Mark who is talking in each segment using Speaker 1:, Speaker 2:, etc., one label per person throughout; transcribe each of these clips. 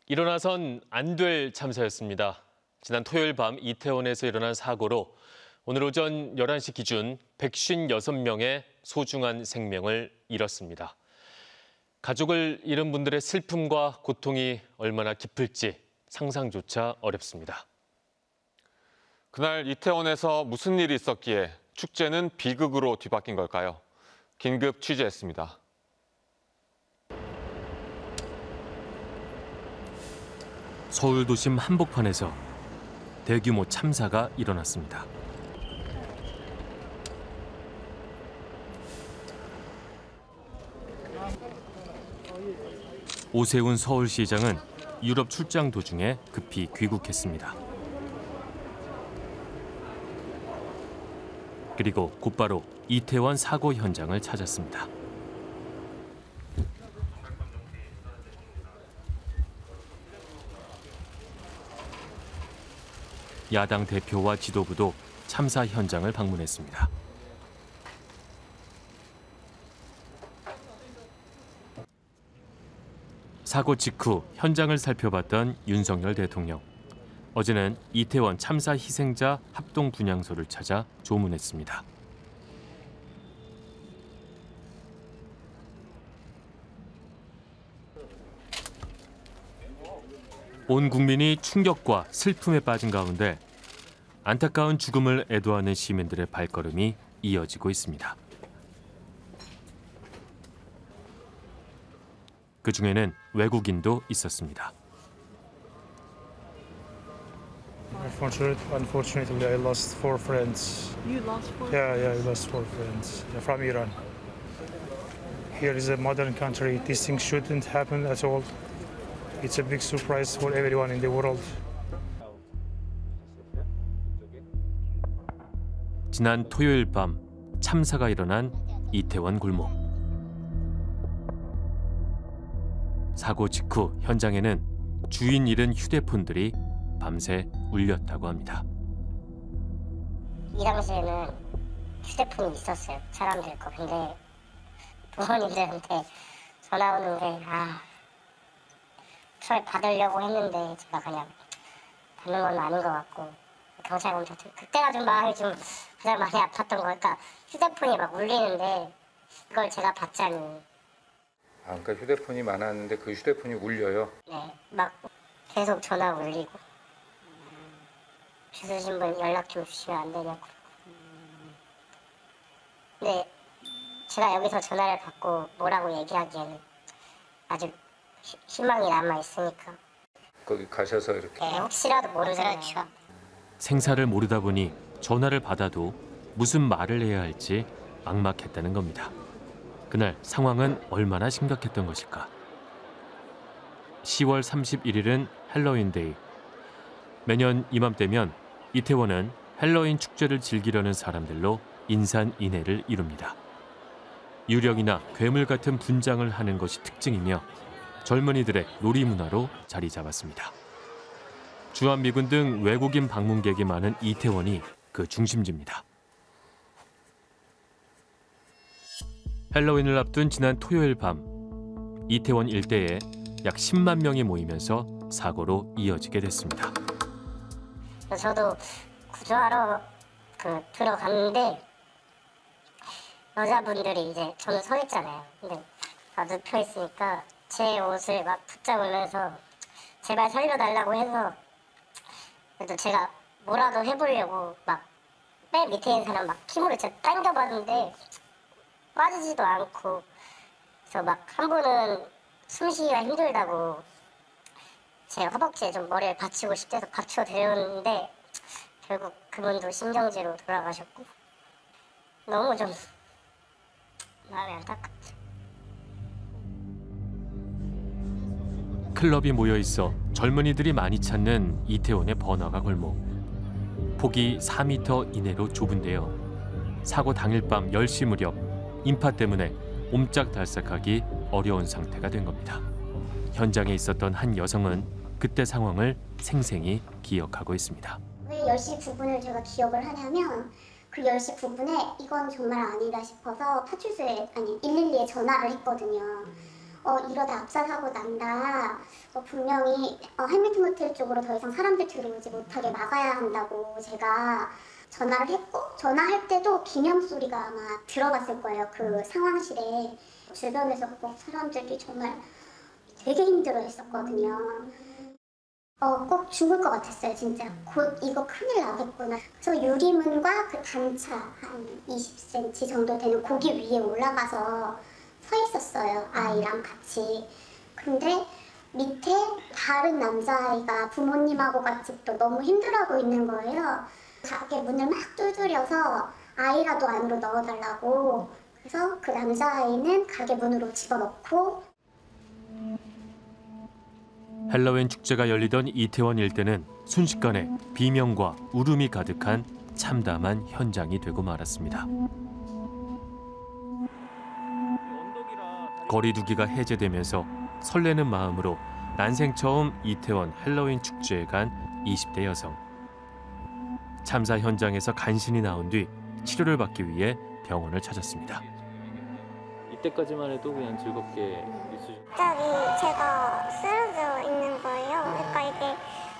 Speaker 1: 일어나선 안 될 참사였습니다. 지난 토요일 밤 이태원에서 일어난 사고로 오늘 오전 11시 기준 156명의 소중한 생명을 잃었습니다. 가족을 잃은 분들의 슬픔과 고통이 얼마나 깊을지 상상조차 어렵습니다.
Speaker 2: 그날 이태원에서 무슨 일이 있었기에 축제는 비극으로 뒤바뀐 걸까요? 긴급 취재했습니다.
Speaker 1: 서울 도심 한복판에서 대규모 참사가 일어났습니다. 오세훈 서울시장은 유럽 출장 도중에 급히 귀국했습니다. 그리고 곧바로 이태원 사고 현장을 찾았습니다. 야당 대표와 지도부도 참사 현장을 방문했습니다. 사고 직후 현장을 살펴봤던 윤석열 대통령. 어제는 이태원 참사 희생자 합동 분향소를 찾아 조문했습니다. 온 국민이 충격과 슬픔에 빠진 가운데 안타까운 죽음을 애도하는 시민들의 발걸음이 이어지고 있습니다. 그 중에는 외국인도 있었습니다.
Speaker 3: Unfortunately, I lost 4 friends.
Speaker 4: You lost 4?
Speaker 3: Yeah, I lost 4 friends. They're from Iran. Here is a modern country. These things shouldn't happen at all. It's a big surprise for everyone in the world.
Speaker 1: 지난 토요일 밤 참사가 일어난 이태원 골목. 사고 직후 현장에는 주인 잃은 휴대폰들이 밤새 울렸다고 합니다.
Speaker 5: 이 당시에는 휴대폰이 있었어요. 사람들 거. 근데 부모님들한테 전화 오는 게 저를 받으려고 했는데 제가 그냥 받는 건 아닌 것 같고 경찰 검사 그때가 좀 마음이 좀 가장 많이 아팠던 거. 그러니까 휴대폰이 막 울리는데 이걸 제가 받자니.
Speaker 6: 그러니까 휴대폰이 많았는데 그 휴대폰이 울려요?
Speaker 5: 네, 막 계속 전화 울리고 주소신 분 연락 좀 주시면 안 되냐고. 근데 제가 여기서 전화를 받고 뭐라고 얘기하기에는 아직 희망이 남아있으니까.
Speaker 6: 거기 가셔서 이렇게.
Speaker 5: 네, 혹시라도 모르잖아요.
Speaker 1: 생사를 모르다 보니 전화를 받아도 무슨 말을 해야 할지 막막했다는 겁니다. 그날 상황은 얼마나 심각했던 것일까. 10월 31일은 헬로윈데이. 매년 이맘때면 이태원은 헬로윈 축제를 즐기려는 사람들로 인산인해를 이룹니다. 유령이나 괴물 같은 분장을 하는 것이 특징이며 젊은이들의 놀이문화로 자리 잡았습니다. 주한미군 등 외국인 방문객이 많은 이태원이 그 중심지입니다. 헬로윈을 앞둔 지난 토요일 밤 이태원 일대에 약 10만 명이 모이면서 사고로 이어지게 됐습니다.
Speaker 5: 저도 구조하러 들어갔는데 여자분들이 이제 저는 서 있잖아요. 근데 다 눕혀 있으니까 제 옷을 막 붙잡으면서 제발 살려달라고 해서 그래도 제가 뭐라도 해보려고 막 맨 밑에 있는 사람 막 힘으로 제가 당겨봤는데 빠지지도 않고 그래서 막 한 분은 숨쉬기가 힘들다고 제 허벅지에 좀 머리를 받치고 싶대서 받쳐드렸는데 결국 그분도 심정지로 돌아가셨고 너무 좀 마음이 안타깝죠.
Speaker 1: 클럽이 모여있어 젊은이들이 많이 찾는 이태원의 번화가 골목. 폭이 4m 이내로 좁은데요. 사고 당일 밤 10시 무렵 인파 때문에 옴짝달싹하기 어려운 상태가 된 겁니다. 현장에 있었던 한 여성은 그때 상황을 생생히 기억하고 있습니다.
Speaker 7: 왜 10시 9분을 제가 기억을 하냐면 그 10시 9분에 이건 정말 아니다 싶어서 파출소에 112에 전화를 했거든요. 이러다 압사사고 난다. 분명히 해밀턴 호텔 쪽으로 더 이상 사람들 들어오지 못하게 막아야 한다고 제가 전화를 했고, 전화할 때도 비명 소리가 아마 들어갔을 거예요. 그 상황실에. 주변에서 꼭 사람들이 정말 되게 힘들어했었거든요. 꼭 죽을 것 같았어요, 진짜. 곧 이거 큰일 나겠구나. 그래서 유리문과 그 단차 한 20cm 정도 되는 고기 위에 올라가서 서 있었어요, 아이랑 같이. 근데 밑에 다른 남자아이가 부모님하고 같이 또 너무 힘들어하고 있는 거예요. 가게 문을 막 두드려서 아이라도 안으로 넣어달라고. 그래서 그 남자아이는 가게 문으로 집어넣고.
Speaker 1: 헬로윈 축제가 열리던 이태원 일대는 순식간에 비명과 울음이 가득한 참담한 현장이 되고 말았습니다. 거리두기가 해제되면서 설레는 마음으로 난생 처음 이태원 헬로윈 축제에 간 20대 여성. 참사 현장에서 간신히 나온 뒤 치료를 받기 위해 병원을 찾았습니다.
Speaker 4: 이때까지만 해도 그냥 즐겁게 있으셨...
Speaker 5: 갑자기 제가 쓰러져 있는 거예요. 그러니까 이게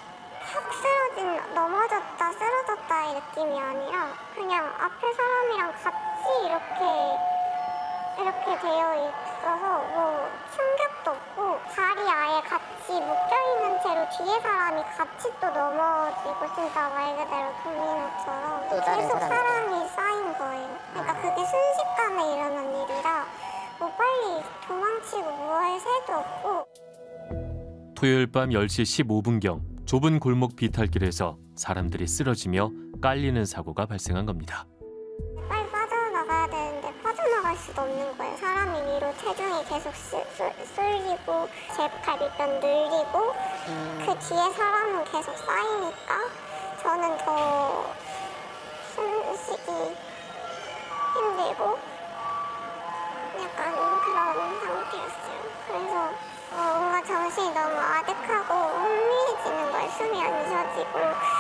Speaker 5: 확 넘어졌다, 쓰러졌다 이 느낌이 아니라 그냥 앞에 사람이랑 같이 이렇게 되어 있어서 뭐 충격도 없고, 발이 아예 같이 묶여있는 채로 뒤에 사람이 같이 또 넘어지고, 진짜 말 그대로 도미노처럼 계속 사람이 쌓인 거예요. 그러니까 그게 순식간에 일어난 일이라 뭐 빨리 도망치고 뭐 할 새도 없고.
Speaker 1: 토요일 밤 10시 15분경 좁은 골목 비탈길에서 사람들이 쓰러지며 깔리는 사고가 발생한 겁니다.
Speaker 5: 빨리 빠져나가야 되는데 빠져나갈 수도 없는 거예요. 사람이 위로 체중이 계속 쏠리고 제 갈비뼈 늘리고 그 뒤에 사람은 계속 쌓이니까 저는 더 숨쉬기 힘들고 약간 그런 상태였어요. 그래서 뭔가 정신이 너무 아득하고 혼미해지는 거예요. 숨이 안 쉬어지고.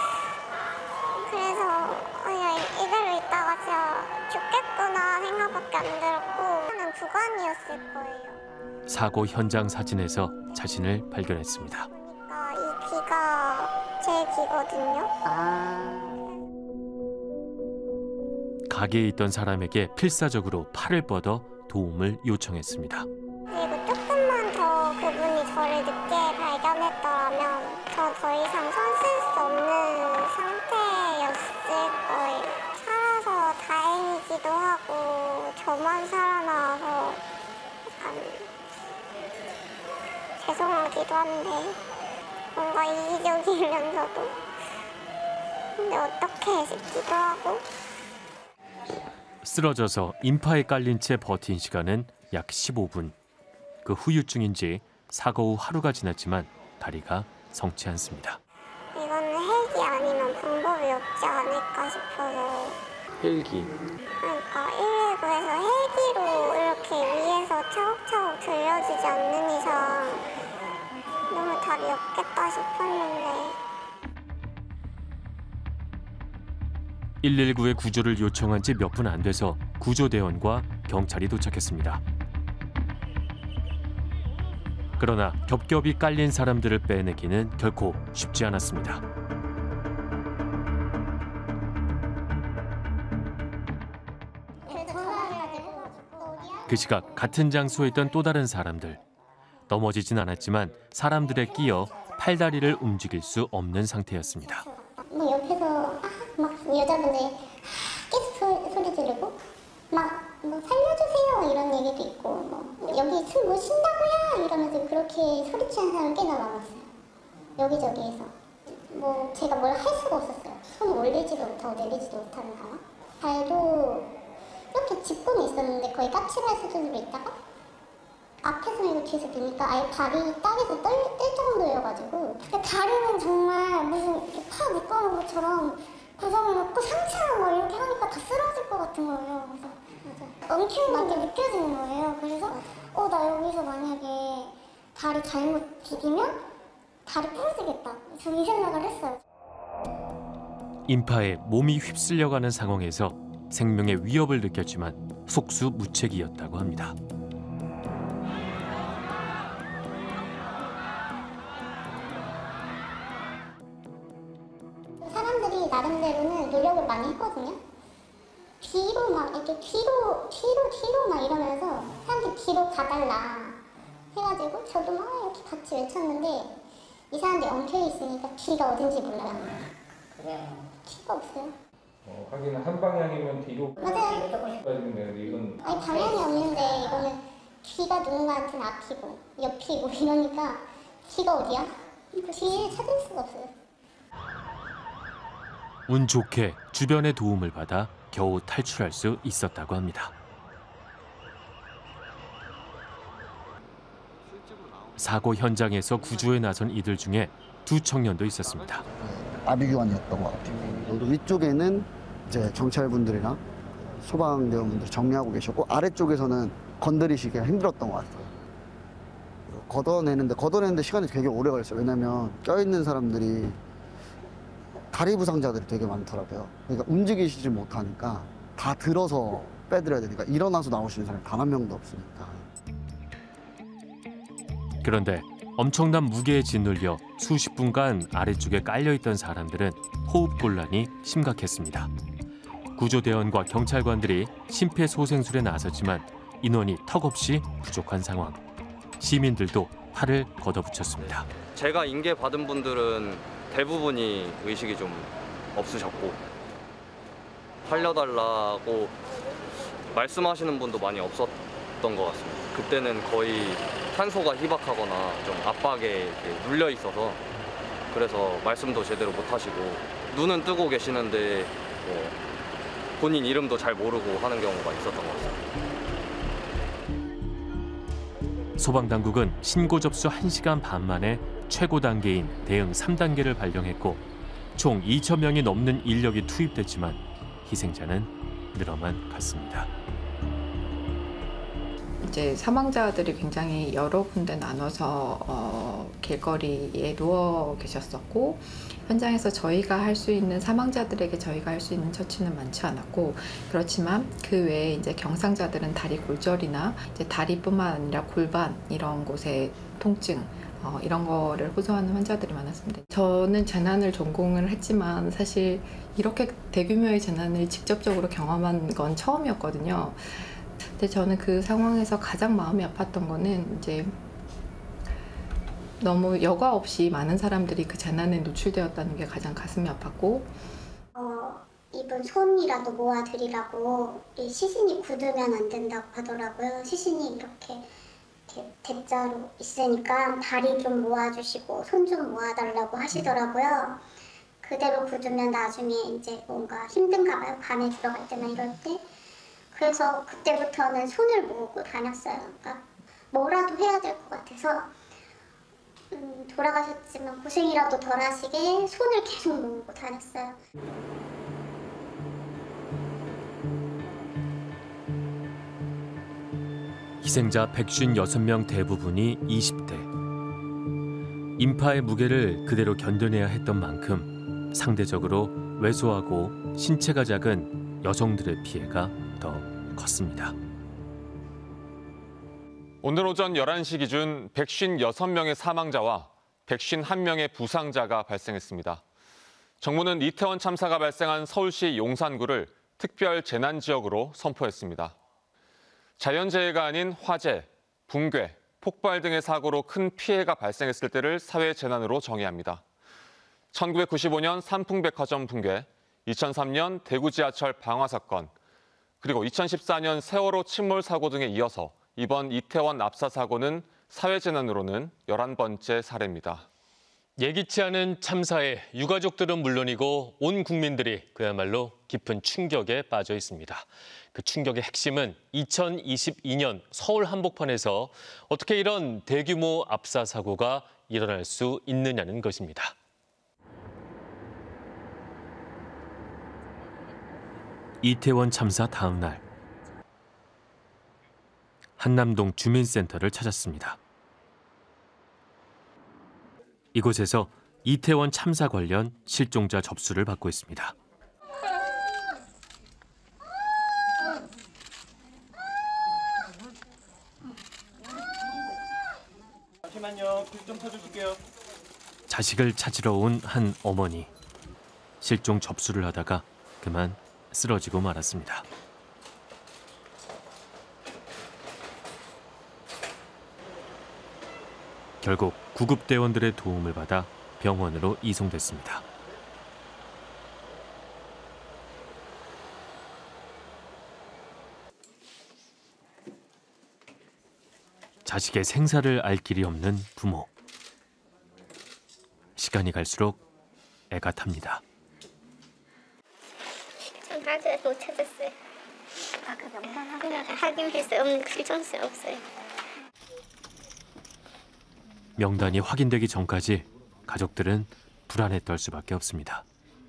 Speaker 5: 그래서 그냥 이대로 있다가 진짜 죽겠구나 생각밖에 안 들었고, 하는 구간이었을 거예요.
Speaker 1: 사고 현장 사진에서 자신을 발견했습니다.
Speaker 5: 그러니까 이 귀가 제 귀거든요.
Speaker 1: 가게에 있던 사람에게 필사적으로 팔을 뻗어 도움을 요청했습니다.
Speaker 5: 그리고 조금만 더 그분이 저를 늦게 발견했더라면 저 더 이상 손 쓸 수 없는 상태였을 거예요. 살아서 다행이기도 하고 저만 살아나와서 약간 죄송하기도 한데 뭔가 이기적이면서도 근데 어떻게 싶기도 하고.
Speaker 1: 쓰러져서 인파에 깔린 채 버틴 시간은 약 15분. 그 후유증인지 사고 후 하루가 지났지만 다리가 성치 않습니다.
Speaker 5: 이거는 헬기 아니면 방법이 없지 않을까 싶어서.
Speaker 4: 헬기?
Speaker 5: 그러니까 119에서 헬기로 이렇게 위에서 차곡차곡 들려지지 않는 이상 너무 답이 없겠다 싶었는데.
Speaker 1: 119에 구조를 요청한 지 몇 분 안 돼서 구조대원과 경찰이 도착했습니다. 그러나 겹겹이 깔린 사람들을 빼내기는 결코 쉽지 않았습니다. 그 시각 같은 장소에 있던 또 다른 사람들. 넘어지진 않았지만 사람들에 끼어 팔다리를 움직일 수 없는 상태였습니다.
Speaker 7: 뭐 옆에서 막 여자분들 계속 소리 지르고 막 뭐 살려주세요 이런 얘기도 있고 뭐 여기 숨 못 쉰다고요 이러면서 그렇게 소리치는 사람 꽤나 많았어요. 여기저기에서 뭐 제가 뭘 할 수가 없었어요. 손 올리지도 못하고 내리지도 못하는 상황. 발도 이렇게 짚고는 있었는데 거의 까치발 수준으로 있다가 앞에서 이거 뒤에서 보니까 아예 발이 땅에서 뜰 정도여가지고 다리는 정말 무슨 이렇게 파 묶어놓은 것처럼 고정해놓고 상체만 막 이렇게 하니까 다 쓰러질 것 같은 거예요. 그래서 엉키는 게 느껴지는 거예요. 그래서 나 여기서 만약에 다리 잘못 디디면 다리 부러지겠다. 저 이 생각을 했어요.
Speaker 1: 인파에 몸이 휩쓸려가는 상황에서 생명의 위협을 느꼈지만 속수무책이었다고 합니다.
Speaker 7: 나름대로는 노력을 많이 했거든요. 뒤로 막 이렇게 뒤로 막 이러면서 사람들 뒤로 가달라 해가지고 저도 막 이렇게 같이 외쳤는데 이 사람들이 엉켜 있으니까 뒤가 어딘지 몰라요. 그래요? 뒤가 없어요.
Speaker 6: 하긴 한 방향이면 뒤로
Speaker 7: 맞아요.
Speaker 6: 빠지면 되는데 이건
Speaker 7: 아니 방향이 없는데 이거는 뒤가 누군가한테는 앞이고 옆이고 이러니까 뒤가 어디야? 그 뒤를 찾을 수가 없어요.
Speaker 1: 운 좋게 주변의 도움을 받아 겨우 탈출할 수 있었다고 합니다. 사고 현장에서 구조에 나선 이들 중에 두 청년도 있었습니다.
Speaker 8: 아비규환이었던 것 같아요. 위쪽에는 이제 경찰분들이나 소방대원분들이 정리하고 계셨고 아래쪽에서는 건드리시기가 힘들었던 것 같아요. 걷어내는데 시간이 되게 오래 걸렸어요. 왜냐면 껴있는 사람들이 다리 부상자들이 되게 많더라고요. 그러니까 움직이시지 못하니까 다 들어서 빼드려야 되니까 일어나서 나오시는 사람이 단 한 명도 없으니까.
Speaker 1: 그런데 엄청난 무게에 짓눌려 수십 분간 아래쪽에 깔려있던 사람들은 호흡곤란이 심각했습니다. 구조대원과 경찰관들이 심폐소생술에 나섰지만 인원이 턱없이 부족한 상황. 시민들도 팔을 걷어붙였습니다.
Speaker 9: 제가 인계 받은 분들은 대부분이 의식이 좀 없으셨고 살려달라고 말씀하시는 분도 많이 없었던 것 같습니다. 그때는 거의 산소가 희박하거나 좀 압박에 눌려 있어서 그래서 말씀도 제대로 못 하시고 눈은 뜨고 계시는데 본인 이름도 잘 모르고 하는 경우가 있었던 것 같습니다.
Speaker 1: 소방당국은 신고 접수 1시간 반 만에 최고 단계인 대응 3단계를 발령했고 총 2,000명이 넘는 인력이 투입됐지만 희생자는 늘어만 갔습니다.
Speaker 10: 이제 사망자들이 굉장히 여러 군데 나눠서 길거리에 누워 계셨었고 현장에서 저희가 할 수 있는 사망자들에게 저희가 할 수 있는 처치는 많지 않았고 그렇지만 그 외에 이제 경상자들은 다리 골절이나 이제 다리뿐만 아니라 골반 이런 곳에 통증 이런 거를 호소하는 환자들이 많았습니다. 저는 재난을 전공을 했지만 사실 이렇게 대규모의 재난을 직접적으로 경험한 건 처음이었거든요. 근데 저는 그 상황에서 가장 마음이 아팠던 거는 이제 너무 여과 없이 많은 사람들이 그 재난에 노출되었다는 게 가장 가슴이 아팠고
Speaker 7: 이분 손이라도 모아드리라고 시신이 굳으면 안 된다고 하더라고요. 시신이 이렇게 대자로 있으니까 다리 좀 모아주시고 손 좀 모아달라고 하시더라고요. 그대로 굳으면 나중에 이제 뭔가 힘든가 봐요. 밤에 들어갈 때나 이럴 때. 그래서 그때부터는 손을 모으고 다녔어요. 그러니까 뭐라도 해야 될 것 같아서 돌아가셨지만 고생이라도 덜 하시게 손을 계속 모으고 다녔어요.
Speaker 1: 희생자 156명 대부분이 20대. 인파의 무게를 그대로 견뎌내야 했던 만큼 상대적으로 왜소하고 신체가 작은 여성들의 피해가 더 컸습니다.
Speaker 2: 오늘 오전 11시 기준 156명의 사망자와 151명의 부상자가 발생했습니다. 정부는 이태원 참사가 발생한 서울시 용산구를 특별 재난지역으로 선포했습니다. 자연재해가 아닌 화재, 붕괴, 폭발 등의 사고로 큰 피해가 발생했을 때를 사회재난으로 정의합니다. 1995년 삼풍백화점 붕괴, 2003년 대구 지하철 방화 사건, 그리고 2014년 세월호 침몰 사고 등에 이어서 이번 이태원 압사 사고는 사회재난으로는 11번째 사례입니다.
Speaker 1: 예기치 않은 참사에 유가족들은 물론이고 온 국민들이 그야말로 깊은 충격에 빠져 있습니다. 그 충격의 핵심은 2022년 서울 한복판에서 어떻게 이런 대규모 압사 사고가 일어날 수 있느냐는 것입니다. 이태원 참사 다음 날 한남동 주민센터를 찾았습니다. 이곳에서 이태원 참사 관련 실종자 접수를 받고 있습니다.
Speaker 11: 잠시만요. 불 좀 켜주실게요.
Speaker 1: 자식을 찾으러 온 한 어머니. 실종 접수를 하다가 그만 쓰러지고 말았습니다. 결국 구급대원들의 도움을 받아 병원으로 이송됐습니다. 자식의 생사를 알 길이 없는 부모. 시간이 갈수록 애가 탑니다.
Speaker 5: 전 아직 못 찾았어요. 아까 명단 확인했어요. 없는 실종세 없어요.
Speaker 1: 명단이 확인되기 전까지 가족들은 불안에 떨 수밖에 없습니다.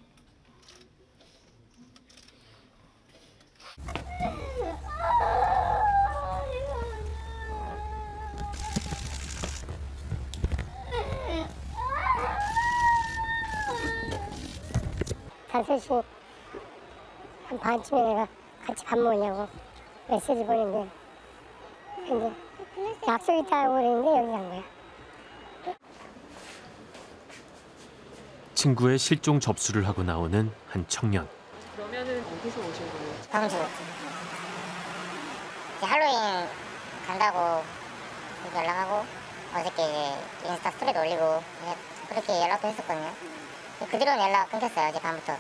Speaker 5: 한 3시 한 반쯤에 내가 같이 밥 먹냐고 메시지 보냈는데 근데 약속 있다고 그랬는데 여기 간 거야.
Speaker 1: 친구의 실종 접수를 하고 나오는 한 청년.
Speaker 10: 그러면은 어디서 오신 거예요?
Speaker 5: 광주. 할로윈 간다고 연락하고 어저께 이제 인스타 스토리도 올리고 그렇게 연락도 했었거든요. 그 뒤로는 연락 끊겼어요. 어제 밤부터.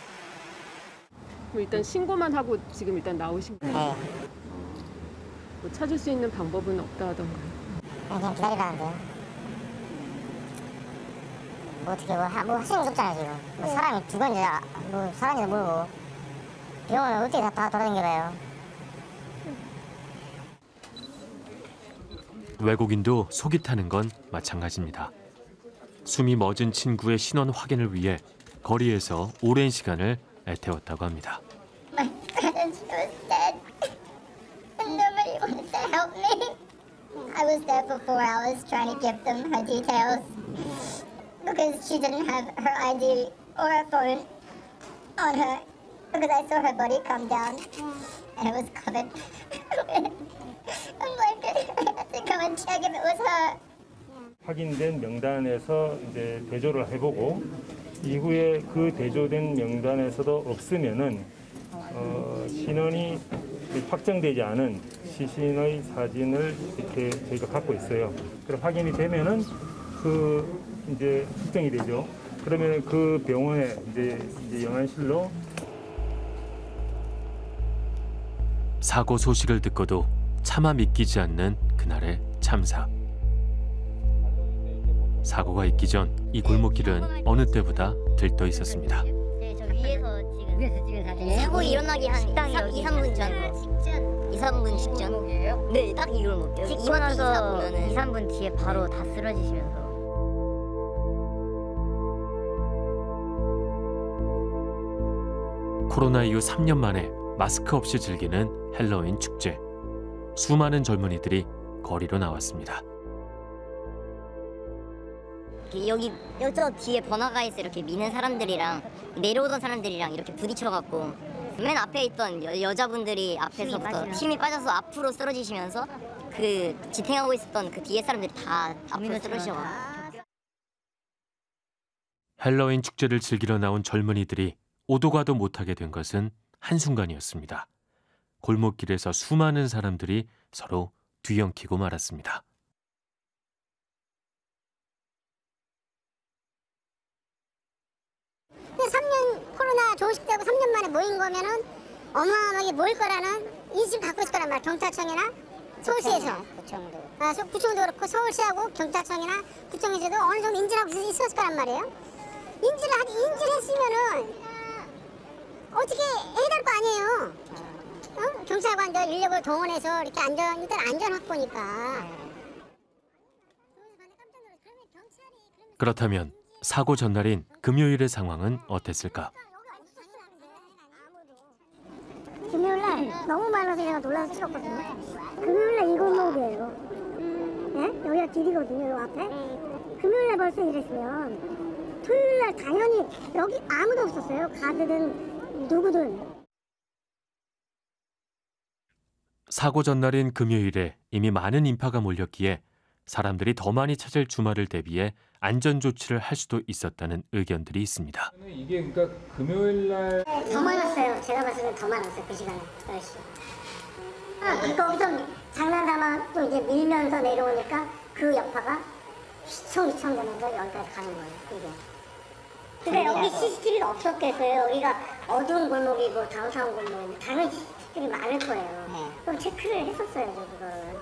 Speaker 11: 그럼 일단 신고만 하고 지금 일단 나오신 거예요?
Speaker 5: 네.
Speaker 11: 뭐 찾을 수 있는 방법은 없다 하던가요?
Speaker 5: 그냥 기다리라는데요. 뭐 어떻게 뭐 할 수 있는 게 없잖아요 지금. 뭐 사람이 죽었는지 뭐 살았는지 모르고 병원을 어떻게 다 돌아다녀봐요.
Speaker 1: 외국인도 속이 타는 건 마찬가지입니다. 숨이 멎은 친구의 신원 확인을 위해 거리에서 오랜 시간을 애태웠다고 합니다.
Speaker 5: My friend was dead, and nobody wanted to help me. I was there for 4 hours trying to give them her details because she didn't have her ID or her phone on her because I saw her body come down and it was covered. I'm like, I had to come and check if it was her.
Speaker 3: 확인된 명단에서 이제 대조를 해보고 이후에 그 대조된 명단에서도 없으면은 신원이 확정되지 않은 시신의 사진을 이렇게 저희가 갖고 있어요. 그럼 확인이 되면은 그 이제 특정이 되죠. 그러면 그 병원에 이제 영안실로
Speaker 1: 사고 소식을 듣고도 차마 믿기지 않는 그날의 참사. 사고가 있기 전 이 골목길은 어느 때보다 들떠 있었습니다.
Speaker 5: 네, 저 위에서 찍은 사진이에요? 사고 일어나기 한 2, 3분 전. 2, 3분 직전. 네, 딱 이 골목이에요. 찍고 나서 2, 3분 뒤에 바로 다 쓰러지시면서.
Speaker 1: 코로나 이후 3년 만에 마스크 없이 즐기는 헬로윈 축제. 수많은 젊은이들이 거리로 나왔습니다.
Speaker 5: 여기 저 뒤에 번화가에서 이렇게 미는 사람들이랑 내려오던 사람들이랑 이렇게 부딪혀갖고 맨 앞에 있던 여자분들이 앞에서부터 힘이 빠져서 앞으로 쓰러지시면서 그 지탱하고 있었던 그 뒤에 사람들이 다 앞으로 쓰러지셔가지고.
Speaker 1: 헬로윈 축제를 즐기러 나온 젊은이들이 오도 가도 못하게 된 것은 한순간이었습니다. 골목길에서 수많은 사람들이 서로 뒤엉키고 말았습니다.
Speaker 5: 코로나 종식되고 3년 만에 모인 거면은 어마어마하게 모일 거라는 인식 갖고 있을 거란 말이야. 경찰청이나 서울시에서. 구청도 그렇고 서울시하고 경찰청이나 구청에서도 어느 정도 인지를 하고 있었을 거란 말이에요. 인지를 했으면은 어떻게 해야 될 거 아니에요. 경찰관들 인력을 동원해서 이렇게 일단 안전 확보니까.
Speaker 1: 그렇다면 사고 전날인 금요일의 상황은 어땠을까?
Speaker 5: 금요일날 너무 많아서 제가 놀라서 찍었거든요. 금요일날 이 골목이에요. 네? 여기가 길이거든요, 요 앞에. 금요일날 벌써 이랬으면 토요일날 당연히 여기 아무도 없었어요. 가드든 누구든.
Speaker 1: 사고 전날인 금요일에 이미 많은 인파가 몰렸기에 사람들이 더 많이 찾을 주말을 대비해 안전 조치를 할 수도 있었다는 의견들이 있습니다.
Speaker 12: 이게 그러니까 금요일 날
Speaker 5: 더 많았어요. 제가 봤을 때 더 많았어요. 그 시간에 10시. 거기서 장난담아 또 이제 밀면서 내려오니까 그 여파가 휘청 되면서 여기까지 가는 거예요. 이게. 근데 여기 CCTV가 없었겠어요. 여기가 어두운 골목이고 다운타운 골목인데 당연히 CCTV 많을 거예요. 그럼 체크를 했었어야죠, 그거를.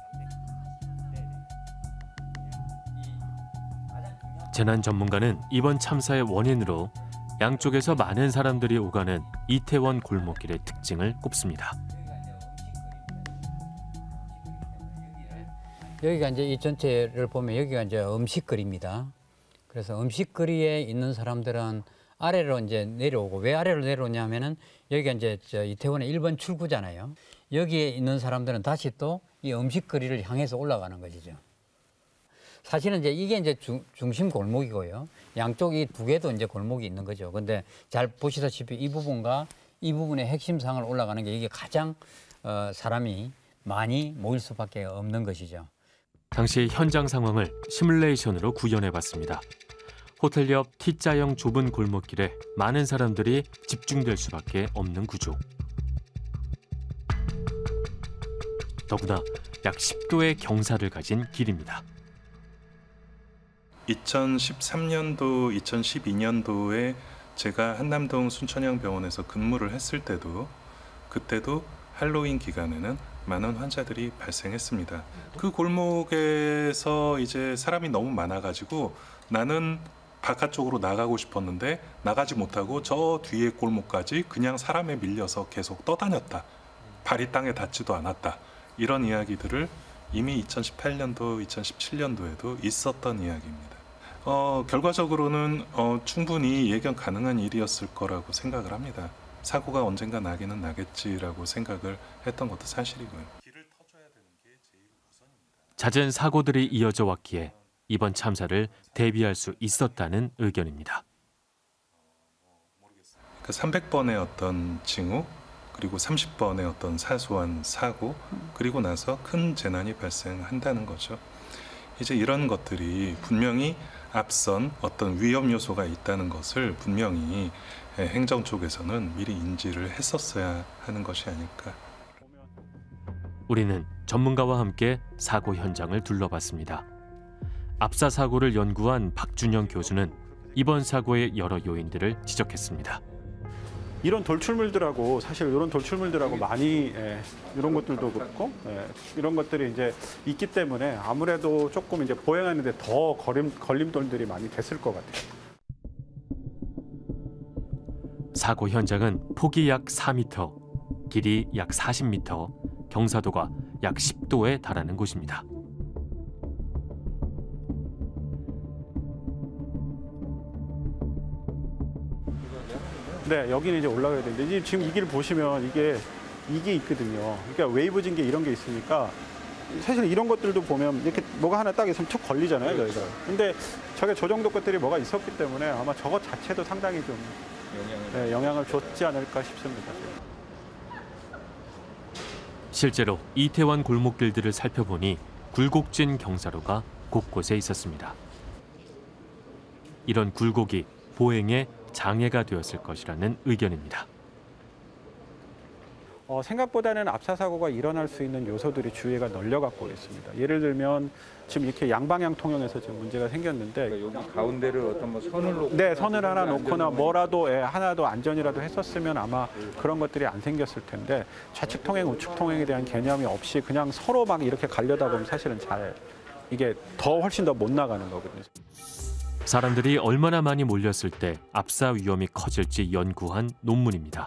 Speaker 1: 재난 전문가는 이번 참사의 원인으로 양쪽에서 많은 사람들이 오가는 이태원 골목길의 특징을 꼽습니다.
Speaker 13: 여기가 이제 이 전체를 보면 여기가 이제 음식거리입니다. 그래서 음식거리에 있는 사람들은 아래로 이제 내려오고, 왜 아래로 내려오냐면은 여기가 이제 이태원의 1번 출구잖아요. 여기에 있는 사람들은 다시 또 이 음식거리를 향해서 올라가는 것이죠. 사실은 이제 이게 이제 중심 골목이고요. 양쪽이 두 개도 이제 골목이 있는 거죠. 근데 잘 보시다시피 이 부분과 이 부분의 핵심상을 올라가는 게 이게 가장 사람이 많이 모일 수밖에 없는 것이죠.
Speaker 1: 당시 현장 상황을 시뮬레이션으로 구현해봤습니다. 호텔 옆 T자형 좁은 골목길에 많은 사람들이 집중될 수밖에 없는 구조. 더구나 약 10도의 경사를 가진 길입니다.
Speaker 14: 2013년도, 2012년도에 제가 한남동 순천향병원에서 근무를 했을 때도 그때도 할로윈 기간에는 많은 환자들이 발생했습니다. 그 골목에서 이제 사람이 너무 많아가지고 나는 바깥쪽으로 나가고 싶었는데 나가지 못하고 저 뒤에 골목까지 그냥 사람에 밀려서 계속 떠다녔다. 발이 땅에 닿지도 않았다. 이런 이야기들을 이미 2018년도, 2017년도에도 있었던 이야기입니다. 결과적으로는 충분히 예견 가능한 일이었을 거라고 생각을 합니다. 사고가 언젠가 나기는 나겠지라고 생각을 했던 것도 사실이고요.
Speaker 1: 잦은 사고들이 이어져 왔기에 이번 참사를 대비할 수 있었다는 의견입니다.
Speaker 14: 300번의 어떤 징후, 그리고 30번의 어떤 사소한 사고, 그리고 나서 큰 재난이 발생한다는 거죠. 이제 이런 것들이 분명히 앞선 어떤 위험 요소가 있다는 것을 분명히 행정 쪽에서는 미리 인지를 했었어야 하는 것이 아닐까.
Speaker 1: 우리는 전문가와 함께 사고 현장을 둘러봤습니다. 압사 사고를 연구한 박준영 교수는 이번 사고의 여러 요인들을 지적했습니다.
Speaker 15: 이런 돌출물들하고 사실 이런 돌출물들하고 많이 이런 것들도 그렇고 이런 것들이 이제 있기 때문에 아무래도 조금 이제 보행하는데 더 걸림돌들이 많이 됐을 것 같아요.
Speaker 1: 사고 현장은 폭이 약 4m, 길이 약 40m, 경사도가 약 10도에 달하는 곳입니다.
Speaker 15: 네, 여기는 이제 올라가야 되는데 지금 이 길 보시면 이게 있거든요. 그러니까 웨이브 징계 이런 게 있으니까 사실 이런 것들도 보면 이렇게 뭐가 하나 딱 있으면 툭 걸리잖아요, 저희가. 근데 저게 저 정도 것들이 뭐가 있었기 때문에 아마 저것 자체도 상당히 좀 영향을 줬지 않을까 싶습니다.
Speaker 1: 실제로 이태원 골목길들을 살펴보니 굴곡진 경사로가 곳곳에 있었습니다. 이런 굴곡이 보행에 장애가 되었을 것이라는 의견입니다.
Speaker 15: 생각보다는 압사 사고가 일어날 수 있는 요소들이 주위가 널려갖고 있습니다. 예를 들면 지금 이렇게 양방향 통행에서 지금 문제가 생겼는데
Speaker 6: 그러니까 여기 가운데를 어떤 뭐 선을 놓고
Speaker 15: 네, 선을 하나 놓거나 뭐라도 하나 더 안전이라도 했었으면 아마 그런 것들이 안 생겼을 텐데 좌측 통행, 우측 통행에 대한 개념이 없이 그냥 서로 막 이렇게 가려다 보면 사실은 이게 훨씬 더 못 나가는 거거든요.
Speaker 1: 사람들이 얼마나 많이 몰렸을 때 압사 위험이 커질지 연구한 논문입니다.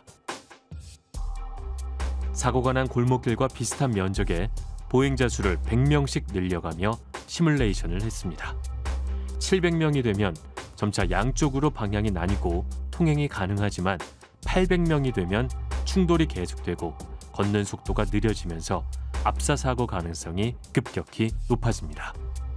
Speaker 1: 사고가 난 골목길과 비슷한 면적에 보행자 수를 100명씩 늘려가며 시뮬레이션을 했습니다. 700명이 되면 점차 양쪽으로 방향이 나뉘고 통행이 가능하지만 800명이 되면 충돌이 계속되고 걷는 속도가 느려지면서 압사 사고 가능성이 급격히 높아집니다.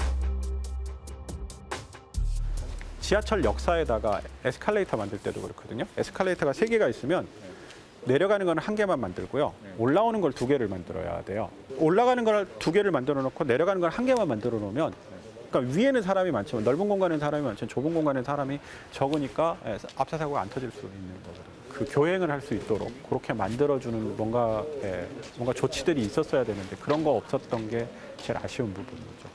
Speaker 15: 지하철 역사에다가 에스컬레이터 만들 때도 그렇거든요. 에스컬레이터가 3개가 있으면 내려가는 건 1개만 만들고요. 올라오는 걸 2개를 만들어야 돼요. 올라가는 걸 2개를 만들어 놓고 내려가는 걸 1개만 만들어 놓으면, 그러니까 위에는 사람이 많지만 넓은 공간에는 사람이 많지만 좁은 공간에는 사람이 적으니까 압사 사고가 안 터질 수 있는 거거든요. 그 교행을 할 수 있도록 그렇게 만들어주는 뭔가 조치들이 있었어야 되는데 그런 거 없었던 게 제일 아쉬운 부분이죠.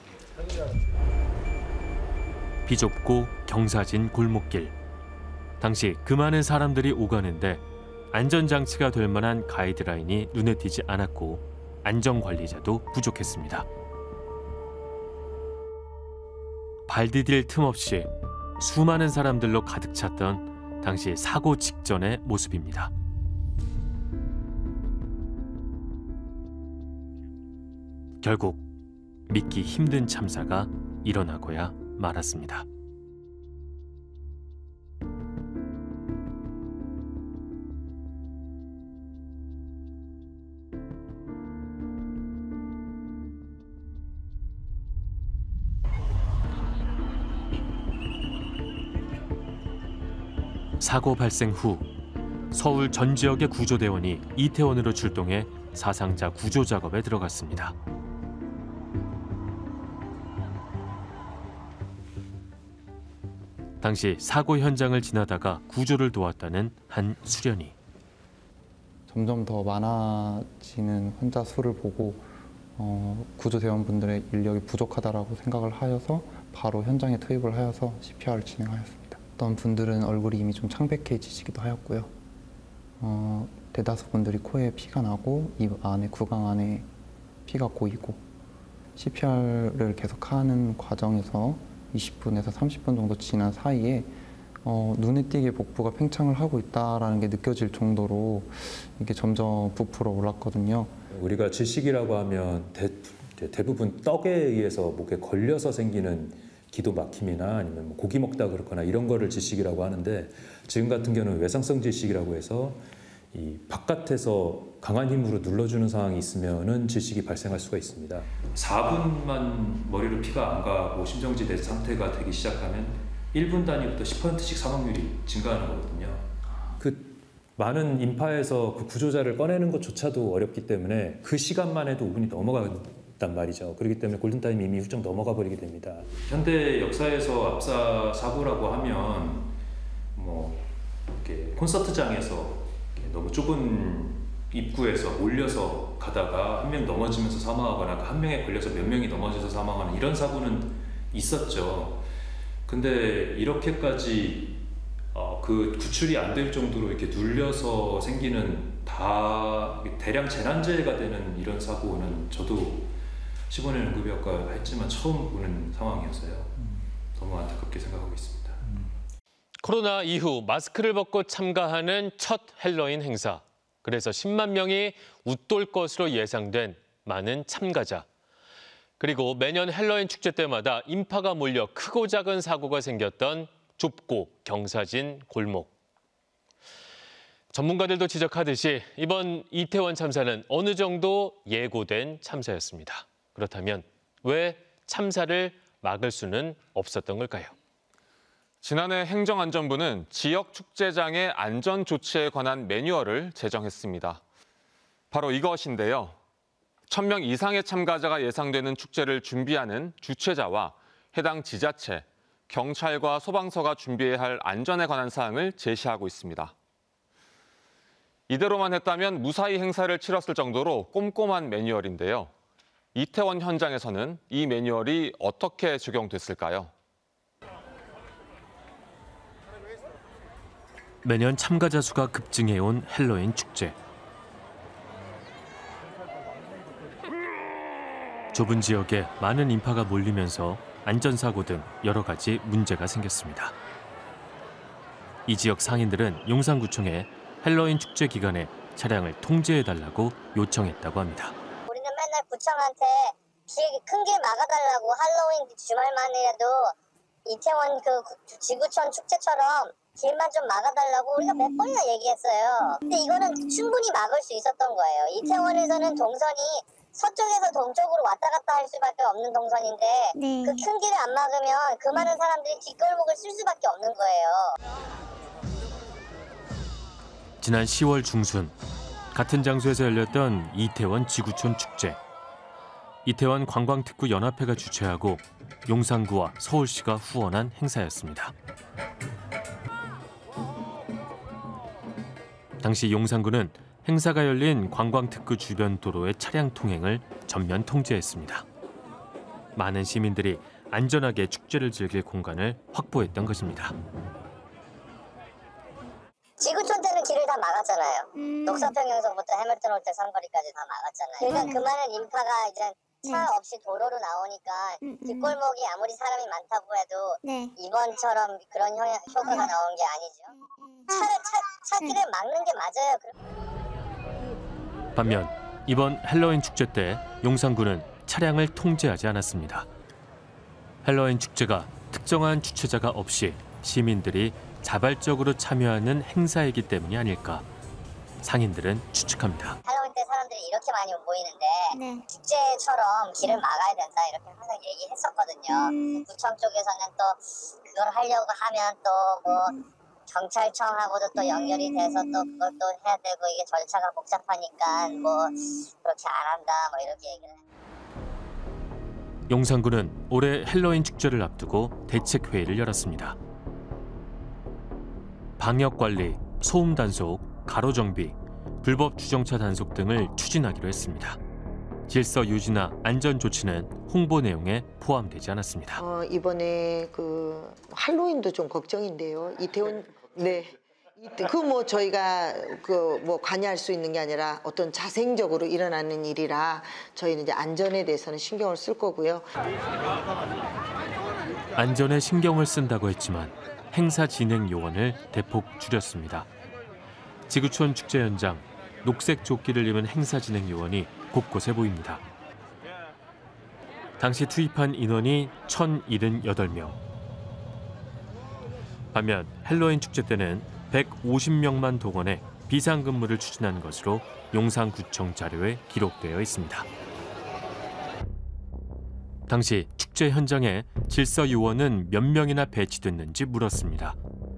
Speaker 1: 비좁고 경사진 골목길. 당시 그 많은 사람들이 오가는데 안전장치가 될 만한 가이드라인이 눈에 띄지 않았고 안전관리자도 부족했습니다. 발 디딜 틈 없이 수많은 사람들로 가득 찼던 당시 사고 직전의 모습입니다. 결국 믿기 힘든 참사가 일어나고야 말았습니다. 사고 발생 후 서울 전 지역의 구조대원이 이태원으로 출동해 사상자 구조 작업에 들어갔습니다. 당시 사고 현장을 지나다가 구조를 도왔다는 한 수련이.
Speaker 16: 점점 더 많아지는 환자 수를 보고 구조대원분들의 인력이 부족하다라고 생각을 하여서 바로 현장에 투입을 하여서 CPR을 진행하였습니다. 어떤 분들은 얼굴이 이미 좀 창백해지시기도 하였고요. 대다수 분들이 코에 피가 나고 입 안에 구강 안에 피가 고이고 CPR을 계속하는 과정에서 20분에서 30분 정도 지난 사이에 눈에 띄게 복부가 팽창을 하고 있다는 게 느껴질 정도로 이게 점점 부풀어 올랐거든요.
Speaker 17: 우리가 질식이라고 하면 대부분 떡에 의해서 목에 걸려서 생기는 기도 막힘이나 아니면 고기 먹다 그렇거나 이런 거를 질식이라고 하는데, 지금 같은 경우는 외상성 질식이라고 해서 이 바깥에서 강한 힘으로 눌러주는 상황이 있으면은 질식이 발생할 수가 있습니다. 4분만 머리로 피가 안 가고 심정지 상태가 되기 시작하면 1분 단위부터 10%씩 사망률이 증가하는 거거든요. 그 많은 인파에서 그 구조자를 꺼내는 것조차도 어렵기 때문에 그 시간만 해도 5분이 넘어간단 말이죠. 그렇기 때문에 골든타임이 이미 훌쩍 넘어가 버리게 됩니다. 현대 역사에서 압사 사고라고 하면 뭐 이렇게 콘서트장에서 너무 좁은 입구에서 몰려서 가다가 한 명 넘어지면서 사망하거나 한 명에 걸려서 몇 명이 넘어져서 사망하는 이런 사고는 있었죠. 근데 이렇게까지 그 구출이 안 될 정도로 이렇게 눌려서 생기는 대량 재난재해가 되는 이런 사고는 저도 15년 응급의학과 했지만 처음 보는 상황이었어요. 너무 안타깝게 생각하고 있습니다.
Speaker 1: 코로나 이후 마스크를 벗고 참가하는 첫 헬로윈 행사. 그래서 10만 명이 웃돌 것으로 예상된 많은 참가자. 그리고 매년 헬로윈 축제 때마다 인파가 몰려 크고 작은 사고가 생겼던 좁고 경사진 골목. 전문가들도 지적하듯이 이번 이태원 참사는 어느 정도 예고된 참사였습니다. 그렇다면 왜 참사를 막을 수는 없었던 걸까요?
Speaker 2: 지난해 행정안전부는 지역 축제장의 안전 조치에 관한 매뉴얼을 제정했습니다. 바로 이것인데요. 1,000명 이상의 참가자가 예상되는 축제를 준비하는 주최자와 해당 지자체, 경찰과 소방서가 준비해야 할 안전에 관한 사항을 제시하고 있습니다. 이대로만 했다면 무사히 행사를 치렀을 정도로 꼼꼼한 매뉴얼인데요. 이태원 현장에서는 이 매뉴얼이 어떻게 적용됐을까요?
Speaker 1: 매년 참가자 수가 급증해온 헬로윈 축제. 좁은 지역에 많은 인파가 몰리면서 안전사고 등 여러 가지 문제가 생겼습니다. 이 지역 상인들은 용산구청에 헬로윈 축제 기간에 차량을 통제해달라고 요청했다고 합니다.
Speaker 5: 우리는 맨날 구청한테 큰 길 막아달라고 할로윈 주말만이라도 이태원 그 지구촌 축제처럼 길만 좀 막아달라고 우리가 몇 번이나 얘기했어요. 근데 이거는 충분히 막을 수 있었던 거예요. 이태원에서는 동선이 서쪽에서 동쪽으로 왔다 갔다 할 수밖에 없는 동선인데 그 큰 길을 안 막으면 그 많은 사람들이 뒷골목을 쓸 수밖에 없는 거예요.
Speaker 1: 지난 10월 중순 같은 장소에서 열렸던 이태원 지구촌 축제. 이태원 관광특구 연합회가 주최하고 용산구와 서울시가 후원한 행사였습니다. 당시 용산구는 행사가 열린 관광특구 주변 도로의 차량 통행을 전면 통제했습니다. 많은 시민들이 안전하게 축제를 즐길 공간을 확보했던 것입니다.
Speaker 5: 지구촌 때는 길을 다 막았잖아요. 녹사평형서부터 해밀턴 홀때 삼거리까지 다 막았잖아요. 그러니까 그 많은 인파가 이제 차 없이 도로로 나오니까 뒷골목이 아무리 사람이 많다고 해도 이번처럼 그런 효과가 나오는 게 아니죠. 차길을 막는 게 맞아요.
Speaker 1: 반면 이번 헬로윈 축제 때 용산구는 차량을 통제하지 않았습니다. 헬로윈 축제가 특정한 주최자가 없이 시민들이 자발적으로 참여하는 행사이기 때문이 아닐까 상인들은 추측합니다.
Speaker 5: 할로윈 때 사람들이 이렇게 많이 모이는데 축제처럼 길을 막아야 된다 이렇게 항상 얘기했었거든요. 구청 쪽에서는 또 그걸 하려고 하면 또 뭐 경찰청하고도 또 연결이 돼서 또 그걸 또 해야 되고 이게 절차가 복잡하니까 뭐 그렇게 안 한다 뭐 이렇게 얘기를 해요.
Speaker 1: 용산구는 올해 헬로윈 축제를 앞두고 대책회의를 열었습니다. 방역관리, 소음 단속, 가로정비, 불법 주정차 단속 등을 추진하기로 했습니다. 질서 유지나 안전 조치는 홍보 내용에 포함되지 않았습니다.
Speaker 18: 이번에 그 할로윈도 좀 걱정인데요. 이태원 그 뭐 저희가 그 뭐 관여할 수 있는 게 아니라 어떤 자생적으로 일어나는 일이라 저희는 이제 안전에 대해서는 신경을 쓸 거고요.
Speaker 1: 안전에 신경을 쓴다고 했지만 행사 진행 요원을 대폭 줄였습니다. 지구촌 축제 현장, 녹색 조끼를 입은 행사 진행 요원이 곳곳에 보입니다. 당시 투입한 인원이 1,078명. 반면 헬로윈 축제 때는 150명만 동원해 비상근무를 추진한 것으로 용산구청 자료에 기록되어 있습니다. 당시 축제 현장에 질서 요원은 몇 명이나 배치됐는지 물었습니다.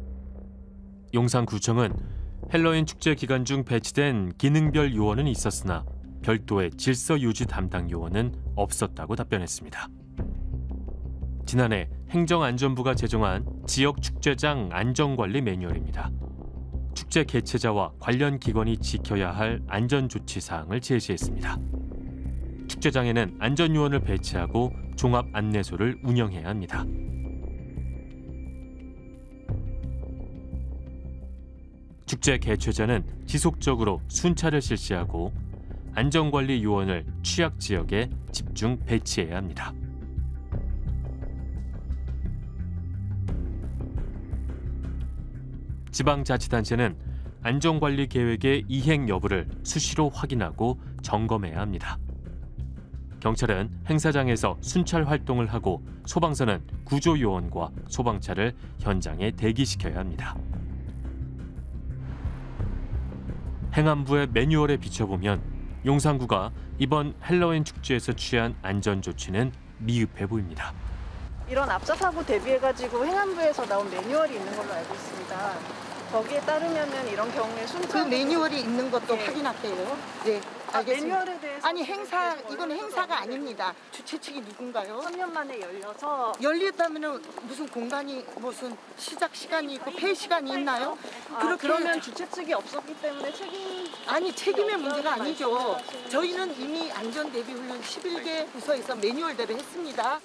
Speaker 1: 용산구청은 헬로윈 축제 기간 중 배치된 기능별 요원은 있었으나 별도의 질서 유지 담당 요원은 없었다고 답변했습니다. 지난해 행정안전부가 제정한 지역 축제장 안전관리 매뉴얼입니다. 축제 개최자와 관련 기관이 지켜야 할 안전조치 사항을 제시했습니다. 축제장에는 안전요원을 배치하고 종합 안내소를 운영해야 합니다. 축제 개최자는 지속적으로 순찰을 실시하고 안전관리 요원을 취약 지역에 집중 배치해야 합니다. 지방자치단체는 안전관리 계획의 이행 여부를 수시로 확인하고 점검해야 합니다. 경찰은 행사장에서 순찰 활동을 하고 소방서는 구조요원과 소방차를 현장에 대기시켜야 합니다. 행안부의 매뉴얼에 비춰보면 용산구가 이번 헬로윈 축제에서 취한 안전조치는 미흡해 보입니다.
Speaker 11: 이런 압사사고 대비해가지고 행안부에서 나온 매뉴얼이 있는 걸로 알고 있습니다. 거기에 따르면은 이런 경우에 순찰
Speaker 18: 그 매뉴얼이 있는 것도 확인할게요. 네, 알겠습니다.
Speaker 11: 매뉴얼에 대해서
Speaker 18: 아니 이건 행사가 아닙니다. 주최 측이 누군가요?
Speaker 11: 3년 만에 열려서
Speaker 18: 열렸다면은 무슨 공간이 무슨 시작 시간이 있고 폐 시간이 있나요?
Speaker 11: 그러면 주최 측이 없었기 때문에
Speaker 18: 책임의 문제가 아니죠. 저희는 이미 안전대비훈련 11개 부서에서 매뉴얼대로 했습니다.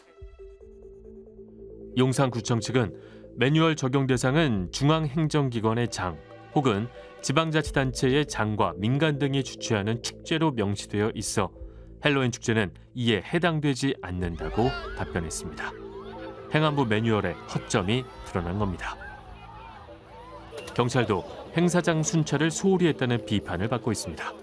Speaker 1: 용산구청 측은 매뉴얼 적용 대상은 중앙행정기관의 장 혹은 지방자치단체의 장과 민간 등이 주최하는 축제로 명시되어 있어 헬로윈 축제는 이에 해당되지 않는다고 답변했습니다. 행안부 매뉴얼의 허점이 드러난 겁니다. 경찰도 행사장 순찰을 소홀히 했다는 비판을 받고 있습니다.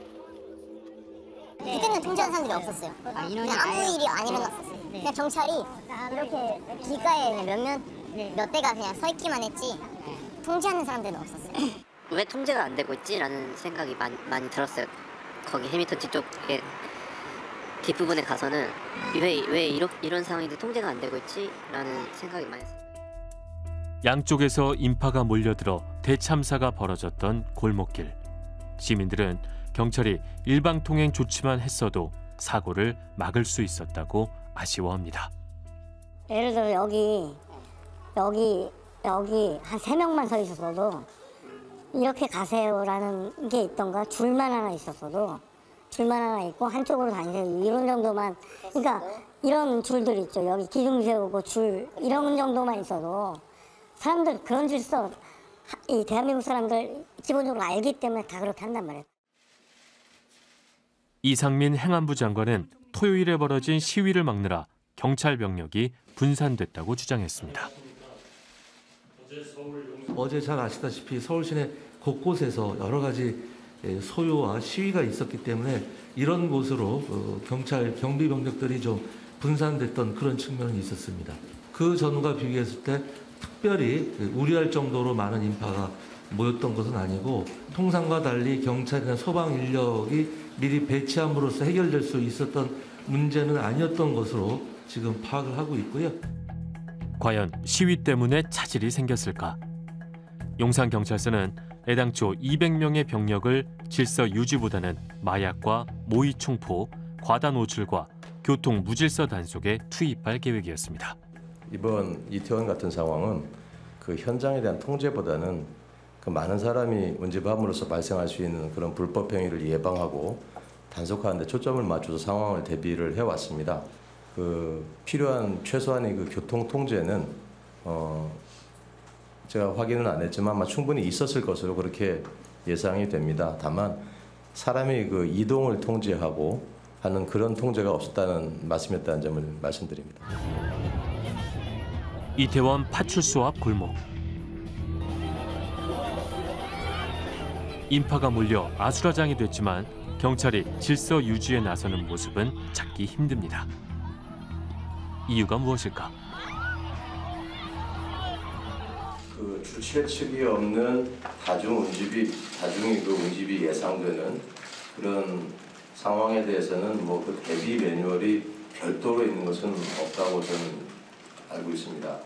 Speaker 5: 그때는 통제하는 사람들이 없었어요. 그냥 아무 일이 안 일어났었어요. 그냥 경찰이 이렇게 길가에 몇 대가 그냥 서 있기만 했지 통제하는 사람들은 없었어요.
Speaker 19: 왜 통제가 안 되고 있지라는 생각이 많이 들었어요. 거기 해밀턴 뒤쪽에 뒷부분에 가서는 왜 이런 상황인데 통제가 안 되고 있지라는 생각이 많이 들었어요.
Speaker 1: 양쪽에서 인파가 몰려들어 대참사가 벌어졌던 골목길. 시민들은 경찰이 일방통행 조치만 했어도 사고를 막을 수 있었다고 아쉬워합니다.
Speaker 5: 예를 들어 여기 한 3명만 서 있었어도 이렇게 가세요라는 게 있던가 줄만 하나 있었어도 줄만 하나 있고 한쪽으로 다니세요 이런 정도만 그러니까 이런 줄들 있죠. 여기 기둥 세우고 줄 이런 정도만 있어도 사람들 그런 질서 이 대한민국 사람들 기본적으로 알기 때문에 다 그렇게 한단 말이에요.
Speaker 1: 이상민 행안부 장관은 토요일에 벌어진 시위를 막느라 경찰 병력이 분산됐다고 주장했습니다.
Speaker 20: 어제 잘 아시다시피 서울 시내 곳곳에서 여러 가지 소요와 시위가 있었기 때문에 이런 곳으로 경찰 경비 병력들이 좀 분산됐던 그런 측면이 있었습니다. 그 전과 비교했을 때 특별히 우려할 정도로 많은 인파가 모였던 것은 아니고 통상과 달리 경찰이나 소방 인력이 미리 배치함으로써 해결될 수 있었던 문제는 아니었던 것으로 지금 파악을 하고 있고요.
Speaker 1: 과연 시위 때문에 차질이 생겼을까? 용산경찰서는 애당초 200명의 병력을 질서 유지보다는 마약과 모의 총포, 과다 노출과 교통 무질서 단속에 투입할 계획이었습니다.
Speaker 21: 이번 이태원 같은 상황은 그 현장에 대한 통제보다는 그 많은 사람이 운집함으로써 발생할 수 있는 그런 불법 행위를 예방하고 단속하는 데 초점을 맞춰서 상황을 대비를 해왔습니다. 그 필요한 최소한의 그 교통 통제는 제가 확인은 안 했지만 아마 충분히 있었을 것으로 그렇게 예상이 됩니다. 다만 사람의 그 이동을 통제하고 하는 그런 통제가 없었다는 말씀이었다는 점을 말씀드립니다.
Speaker 1: 이태원 파출소 앞 골목. 인파가 몰려 아수라장이 됐지만 경찰이 질서 유지에 나서는 모습은 찾기 힘듭니다. 이유가 무엇일까?
Speaker 21: 그 주최 측이 없는 다중의 그 운집이 예상되는 그런 상황에 대해서는 뭐 그 대비 매뉴얼이 별도로 있는 것은 없다고 저는 알고 있습니다.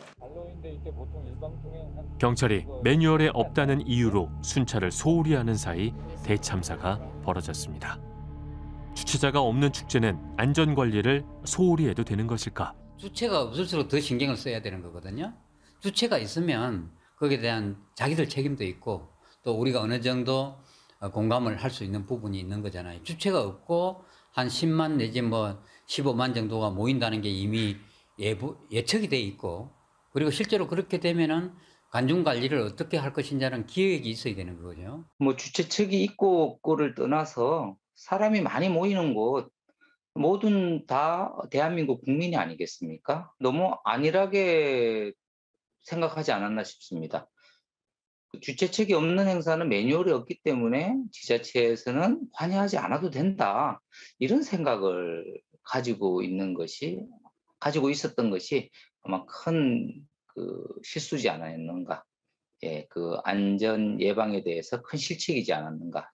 Speaker 1: 경찰이 매뉴얼에 없다는 이유로 순찰을 소홀히 하는 사이 대참사가 벌어졌습니다. 주최자가 없는 축제는 안전관리를 소홀히 해도 되는 것일까?
Speaker 13: 주체가 없을수록 더 신경을 써야 되는 거거든요. 주체가 있으면 거기에 대한 자기들 책임도 있고 또 우리가 어느 정도 공감을 할 수 있는 부분이 있는 거잖아요. 주체가 없고 한 10만 내지 뭐 15만 정도가 모인다는 게 이미 예측이 돼 있고 그리고 실제로 그렇게 되면은 관중 관리를 어떻게 할 것인지는 기획이 있어야 되는 거죠.
Speaker 22: 뭐 주최 측이 있고 없고를 떠나서 사람이 많이 모이는 곳 모든 다 대한민국 국민이 아니겠습니까? 너무 안일하게 생각하지 않았나 싶습니다. 주최 측이 없는 행사는 매뉴얼이 없기 때문에 지자체에서는 관여하지 않아도 된다. 이런 생각을 가지고 있었던 것이 아마 큰 그 실수지 않았는가. 예, 그 안전 예방에 대해서 큰 실책이지 않았는가.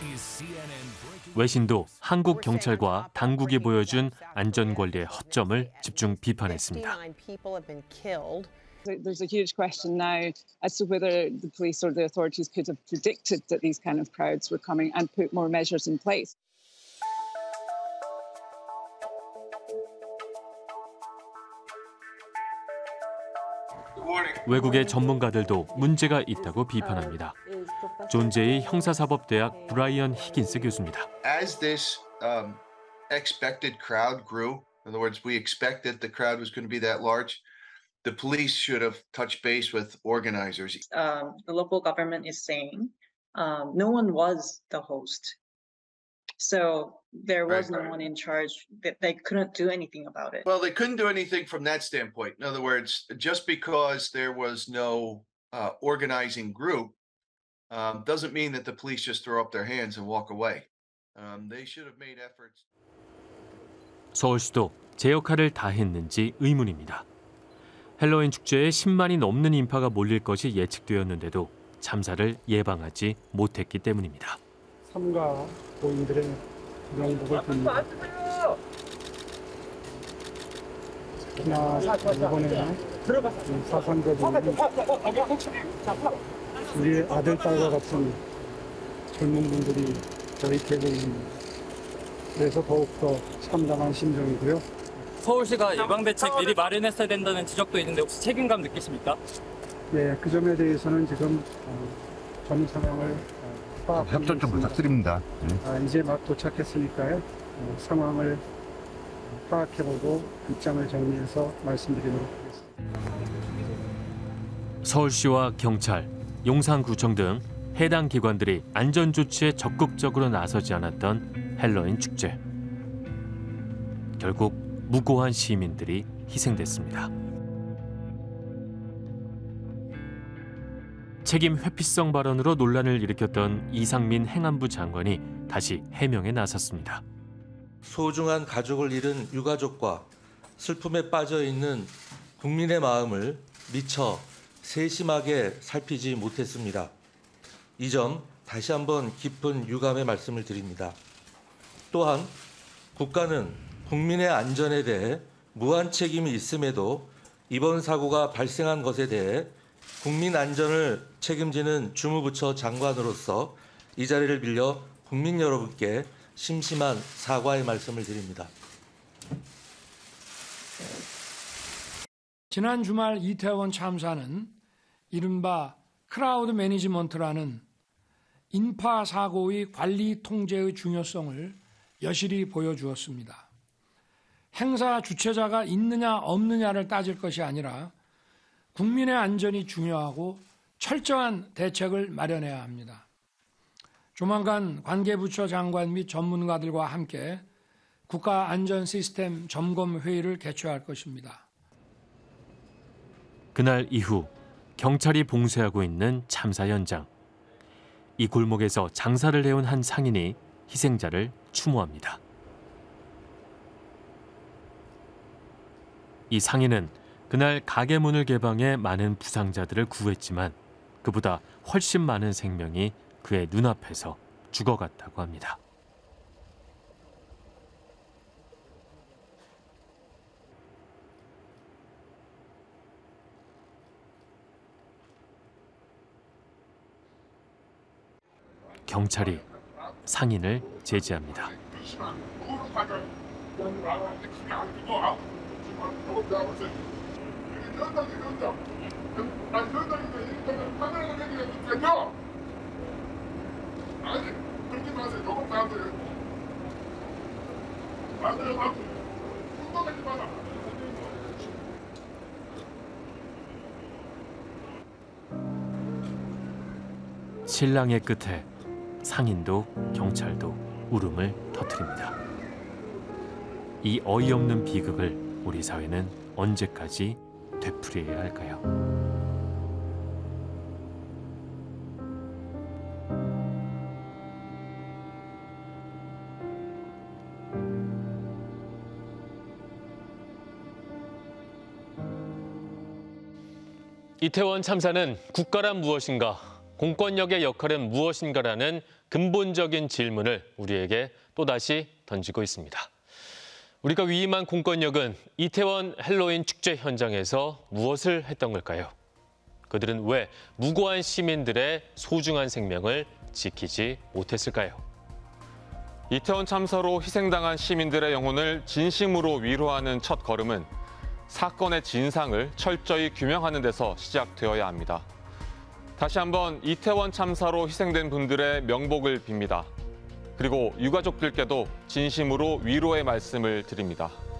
Speaker 1: 외신도 한국 경찰과 당국이 보여준 안전 관리의 허점을 집중 비판했습니다.
Speaker 23: There's a huge question now as to whether the police or the authorities could have predicted that these kind of crowds were coming and put more measures in place.
Speaker 1: 외국의 전문가들도 문제가 있다고 비판합니다. 존재의 형사사법대학 브라이언 히긴스 교수입니다.
Speaker 24: As this expected crowd grew, in other words, we expected the crowd was going to be that large. The police should have touched base with organizers.
Speaker 11: The local government is saying no one was the host. So there was no one in charge. They couldn't do anything about it.
Speaker 24: Well, they couldn't do anything from that standpoint. In other words, just because there was no organizing group doesn't mean that the police just throw up their hands and walk away. They should have made efforts.
Speaker 1: 서울시도 제 역할을 다 했는지 의문입니다. 헬로윈 축제에 10만이 넘는 인파가 몰릴 것이 예측되었는데도 참사를 예방하지 못했기 때문입니다.
Speaker 3: 삼가 고인들의 명복을 빕니다. 특히나 이번에 사상자들이 우리의 아들, 딸과 같은 젊은 분들이 저희 곁에 있는
Speaker 4: 그래서 더욱더 참담한 심정이고요.
Speaker 7: 서울시가 예방대책 미리 마련했어야 된다는 지적도 있는데 혹시 책임감 느끼십니까?
Speaker 4: 네, 그 점에 대해서는 지금 전 상황을
Speaker 8: 협조 좀 부탁드립니다.
Speaker 4: 이제 막 도착했으니까요. 상황을 파악해보고 입장을 정리해서 말씀드리도록 하겠습니다.
Speaker 1: 서울시와 경찰, 용산구청 등 해당 기관들이 안전조치에 적극적으로 나서지 않았던 헬로윈 축제. 결국 무고한 시민들이 희생됐습니다. 책임 회피성 발언으로 논란을 일으켰던 이상민 행안부 장관이 다시 해명에 나섰습니다.
Speaker 20: 소중한 가족을 잃은 유가족과 슬픔에 빠져 있는 국민의 마음을 미처 세심하게 살피지 못했습니다. 이 점 다시 한번 깊은 유감의 말씀을 드립니다. 또한 국가는 국민의 안전에 대해 무한 책임이 있음에도 이번 사고가 발생한 것에 대해 국민 안전을 책임지는 주무부처 장관으로서 이 자리를 빌려 국민 여러분께 심심한 사과의 말씀을 드립니다.
Speaker 9: 지난 주말 이태원 참사는 이른바 크라우드 매니지먼트라는 인파 사고의 관리 통제의 중요성을 여실히 보여주었습니다. 행사 주최자가 있느냐 없느냐를 따질 것이 아니라 국민의 안전이 중요하고 철저한 대책을 마련해야 합니다. 조만간 관계부처 장관 및 전문가들과 함께 국가안전시스템 점검회의를 개최할 것입니다.
Speaker 1: 그날 이후 경찰이 봉쇄하고 있는 참사 현장. 이 골목에서 장사를 해온 한 상인이 희생자를 추모합니다. 이 상인은 그날 가게 문을 개방해 많은 부상자들을 구했지만 그보다 훨씬 많은 생명이 그의 눈앞에서 죽어갔다고 합니다. 경찰이 상인을 제지합니다. 신랑의 끝에 상인도 경찰도 울음을 터뜨립니다. 이 어이없는 비극을 우리 사회는 언제까지 되풀이해야 할까요?
Speaker 25: 이태원 참사는 국가란 무엇인가, 공권력의 역할은 무엇인가라는 근본적인 질문을 우리에게 또다시 던지고 있습니다. 우리가 위임한 공권력은 이태원 헬로윈 축제 현장에서 무엇을 했던 걸까요? 그들은 왜 무고한 시민들의 소중한 생명을 지키지 못했을까요?
Speaker 2: 이태원 참사로 희생당한 시민들의 영혼을 진심으로 위로하는 첫 걸음은 사건의 진상을 철저히 규명하는 데서 시작되어야 합니다. 다시 한번 이태원 참사로 희생된 분들의 명복을 빕니다. 그리고 유가족들께도 진심으로 위로의 말씀을 드립니다.